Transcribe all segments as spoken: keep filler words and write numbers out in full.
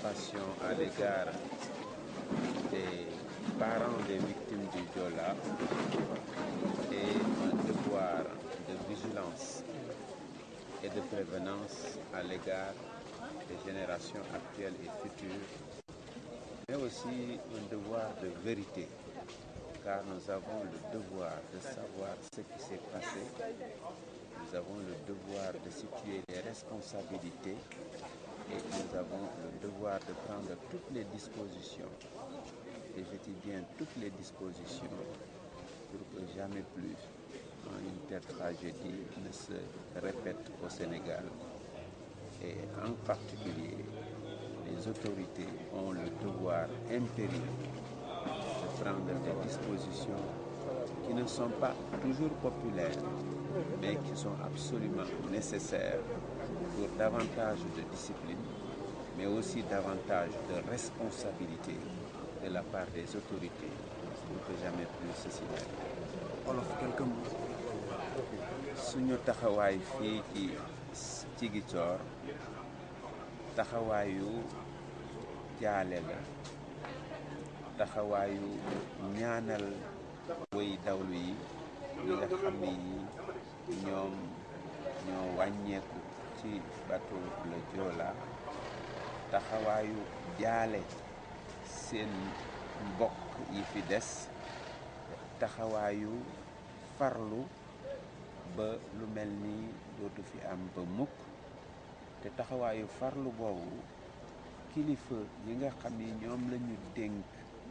compassion à l'égard des parents des victimes du Joola et un devoir de vigilance et de prévenance à l'égard des générations actuelles et futures, mais aussi un devoir de vérité, car nous avons le devoir de savoir ce qui s'est passé, nous avons le devoir de situer les responsabilités et nous avons le devoir de prendre toutes les dispositions, et je dis bien toutes les dispositions, pour que jamais plus une telle tragédie ne se répète au Sénégal. Et en particulier, les autorités ont le devoir impérieux de prendre des dispositions qui ne sont pas toujours populaires, mais qui sont absolument nécessaires pour davantage de discipline, mais aussi davantage de responsabilité de la part des autorités pour que jamais plus ceci n'arrive. Olof, quelques mots. suñu taxawaay fii ci Ziguinchor taxawaayu jaale la, taxawaayu ñaanal way dawlu yi ñi nga xam ni ñoom ñoo wàññeeku ci bateau le Joola, taxawaayu jaale seen mbokk yi fi des, taxawaayu farlu ba lu mel ni dootu fi am ba mukk, te taxawaayu farlu boobu kilifa yi nga xam ni ñoom la ñu dénk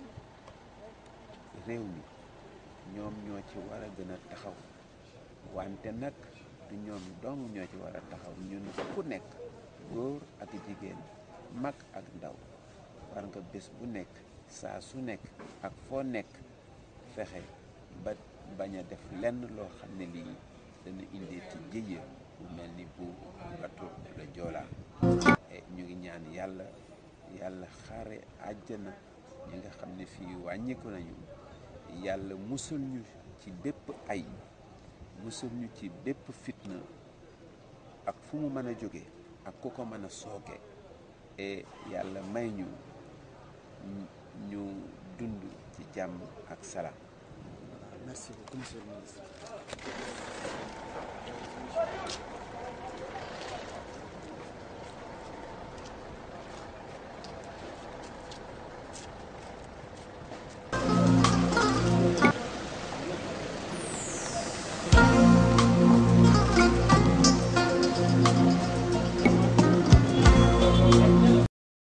réew mi ñoom ñoo ci war a gën a taxaw, wante nag du ñoom dong ñoo ci war a taxaw. ñun ku nekk, góor ak jigéen, mag ak ndaw, war nga bés bu nekk, saa su nekk ak foo nekk, fexe ba bañ a def lenn loo xam ne lii dana indi ci jëye bu mel ni bu bateau le Joola. ñu ngi ñaan yàlla yàlla xaare àjjana ñi nga xam ne fii wàññiku nañu, yàlla musul ñu ci bépp ay, musul ñu ci bépp fitna ak fu mu mën a jóge ak ku ko mën a sooke, et yàlla may ñu ñu dund ci jàmm ak salaam. Merci beaucoup, monsieur le ministre.